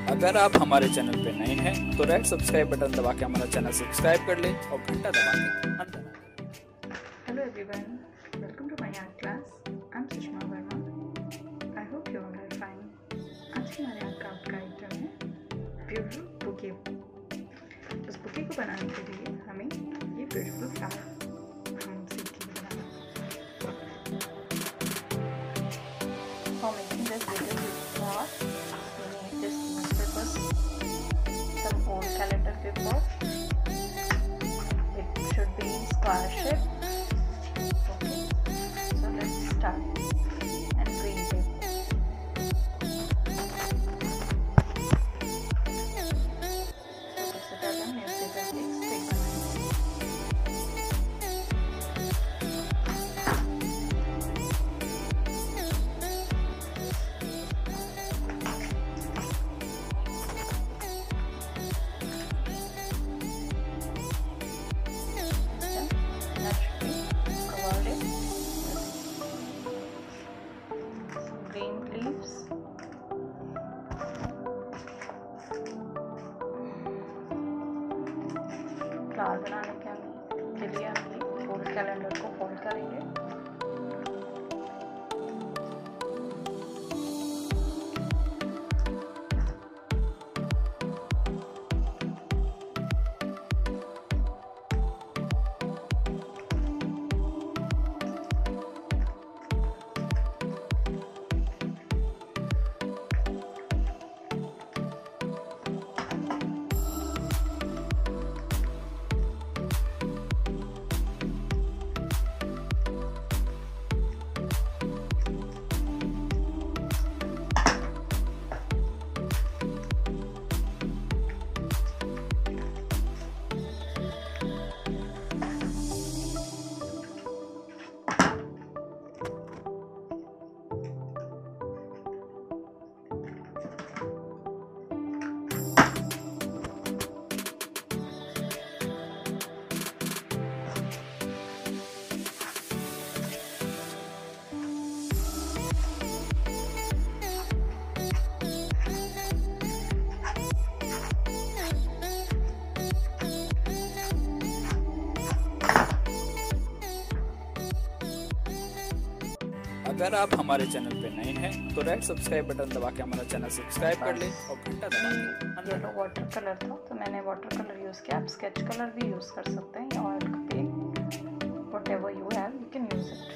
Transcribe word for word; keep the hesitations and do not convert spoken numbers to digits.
अगर आप हमारे चैनल पे नए हैं तो रेड सब्सक्राइब बटन दबा के हमारा चैनल सब्सक्राइब कर लें और घंटा दबा के अंदर। Hello everyone, welcome to my art class. I'm susma verma. I hope you all are fine. आज हमारे आर्ट क्राफ्ट का आइटम है ब्यूटीफुल बुके। उस बुके को बनाने के लिए हमें ये ब्यूटीफुल फ्लावर हम सीखेंगे बनाना। For making this beautiful flower, we need this newspapers, some old calendar paper. It should be in square shape. Okay, so let's start. And green paper. So सबसे पहले हम न्यूज़पेपर की एक स्टिक बनाएंगे। Green leaves, flower बनाने के हम के लिए हम ये फोल्ड कैलेंडर को फोल्ड करेंगे। अगर आप हमारे चैनल पे नए हैं तो रेड सब्सक्राइब बटन दबा के हमारा चैनल सब्सक्राइब कर लें और घंटा दबा के अंदर। येलो वाटर कलर था तो मैंने वाटर कलर यूज़ किया। आप स्केच कलर भी यूज़ कर सकते हैं या ऑयल का paint, whatever you have you can use it.